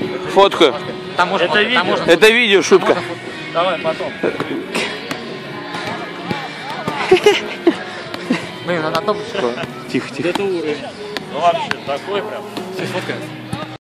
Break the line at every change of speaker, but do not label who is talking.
Фотку.
Там можно, это видео. Можно...
Это видео, шутка.
Давай, потом. Блин, надо то.
Тихо, тихо.
Это уровень. Ну вообще, такой прям. Ты сфоткаешь?